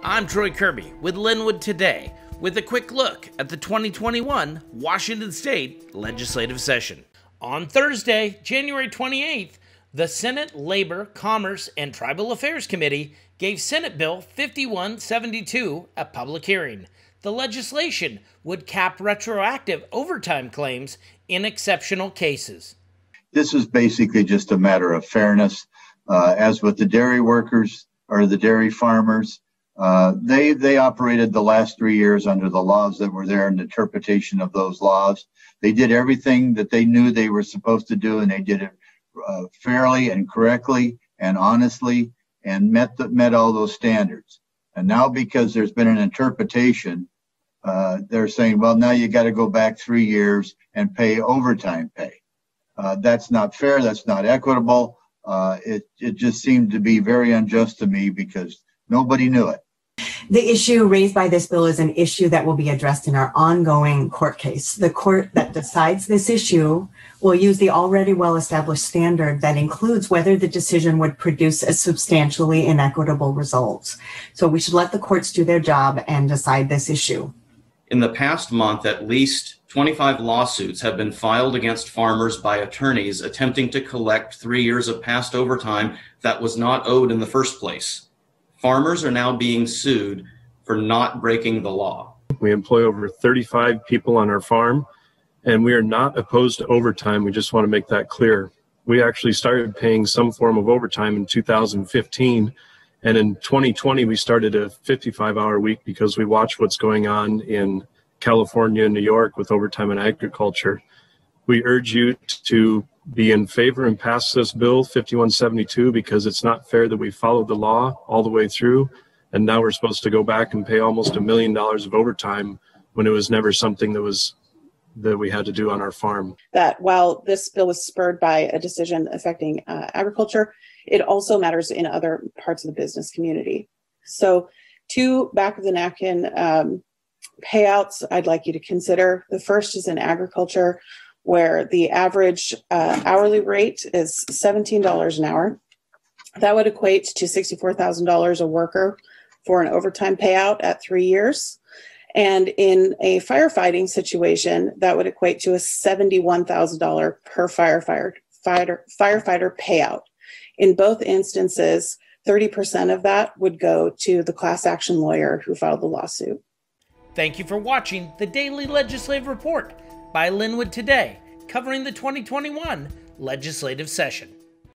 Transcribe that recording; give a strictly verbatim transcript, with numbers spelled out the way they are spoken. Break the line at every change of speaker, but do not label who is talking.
I'm Troy Kirby with Lynnwood Today, with a quick look at the twenty twenty-one Washington State Legislative Session. On Thursday, January twenty-eighth, the Senate Labor, Commerce, and Tribal Affairs Committee gave Senate Bill fifty-one seventy-two a public hearing. The legislation would cap retroactive overtime claims in exceptional cases.
This is basically just a matter of fairness. Uh, as with the dairy workers or the dairy farmers, uh, they they operated the last three years under the laws that were there and the interpretation of those laws. They did everything that they knew they were supposed to do, and they did it uh, fairly and correctly and honestly, and met the, met all those standards. And now, because there's been an interpretation, uh, they're saying, well, now you got to go back three years and pay overtime pay. Uh, that's not fair. That's not equitable. Uh, it it just seemed to be very unjust to me because nobody knew it.
The issue raised by this bill is an issue that will be addressed in our ongoing court case. The court that decides this issue will use the already well-established standard that includes whether the decision would produce a substantially inequitable result. So we should let the courts do their job and decide this issue.
In the past month, at least twenty-five lawsuits have been filed against farmers by attorneys attempting to collect three years of past overtime that was not owed in the first place. Farmers are now being sued for not breaking the law.
We employ over thirty-five people on our farm, and we are not opposed to overtime. We just want to make that clear. We actually started paying some form of overtime in two thousand fifteen, and in twenty twenty, we started a fifty-five hour week because we watched what's going on in California and New York with overtime in agriculture. We urge you to be in favor and pass this bill fifty-one seventy-two because it's not fair that we followed the law all the way through, and now we're supposed to go back and pay almost a million dollars of overtime when it was never something that was that we had to do on our farm.
That while this bill was spurred by a decision affecting uh, agriculture, it also matters in other parts of the business community. So two back of the napkin um, payouts I'd like you to consider. The first is in agriculture, where the average uh, hourly rate is seventeen dollars an hour. That would equate to sixty-four thousand dollars a worker for an overtime payout at three years. And in a firefighting situation, that would equate to a seventy-one thousand dollars per firefighter, fighter, firefighter payout. In both instances, thirty percent of that would go to the class action lawyer who filed the lawsuit.
Thank you for watching the Daily Legislative Report by Lynnwood Today, covering the twenty twenty-one legislative session.